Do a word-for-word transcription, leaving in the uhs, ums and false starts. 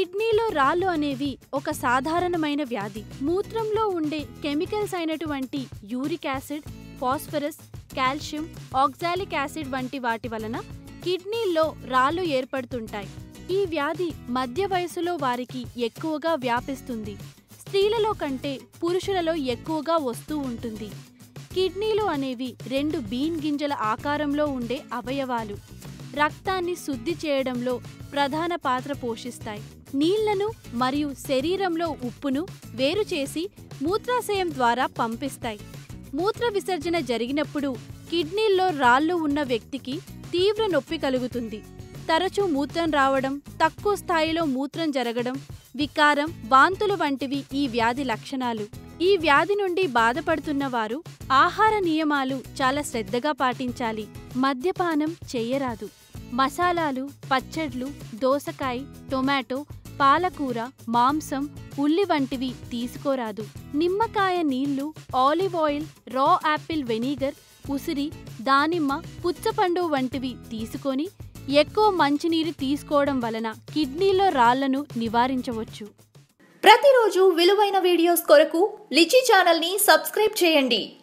కిడ్నీలో రాళ్ళు అనేవి ఒక సాధారణమైన వ్యాధి. మూత్రంలో ఉండే కెమికల్స్ అయినటువంటి uric acid, phosphorus, calcium, oxalic acid వంటి వాటి వలన కిడ్నీల్లో రాళ్ళు ఏర్పడుతుంటాయి. ఈ వ్యాధి మధ్య వయసులో వారికి ఎక్కువగా వ్యాపిస్తుంది. స్త్రీలలో కంటే పురుషులలో ఎక్కువగా వస్తూ ఉంటుంది. కిడ్నీలు అనేవి రెండు బీన్ గింజల ఆకారంలో ఉండే అవయవాలు. రక్తాన్ని శుద్ధి చేయడంలో ప్రధాన పాత్ర పోషిస్తాయి. నీళ్లను మరియు శరీరంలో ఉప్పును వేరు చేసి మూత్రాశయం ద్వారా పంపిస్తాయి. మూత్ర విసర్జన జరిగినప్పుడు కిడ్నీల్లో రాళ్ళు ఉన్న వ్యక్తికి తీవ్ర నొప్పి కలుగుతుంది. తరచూ మూత్రం రావడం, తక్కువ స్థాయిలో మూత్రం జరగడం, వికారం, వాంతులు వంటివి ఈ వ్యాధి లక్షణాలు. ఈ వ్యాధి నుండి బాధపడుతున్న వారు ఆహార నియమాలు చాలా శ్రద్ధగా పాటించాలి. మద్యపానం చేయరాదు. మసాలాలు, పచ్చడ్లు, దోసకాయ, టొమాటో, పాలకూర, మాంసం, ఉల్లి వంటివి తీసుకోరాదు. నిమ్మకాయ నీళ్లు, olive oil, raw apple vinegar, ఉసిరి, దానిమ్మ, పుచ్చపండు వంటివి తీసుకొని ఎక్కువ మంచినీరు తీసుకోవడం వలన కిడ్నీలో రాళ్లను నివారించవచ్చు. ప్రతిరోజు విలువైన వీడియోస్ కొరకు లిచి ఛానల్ ని సబ్స్క్రైబ్ చేయండి.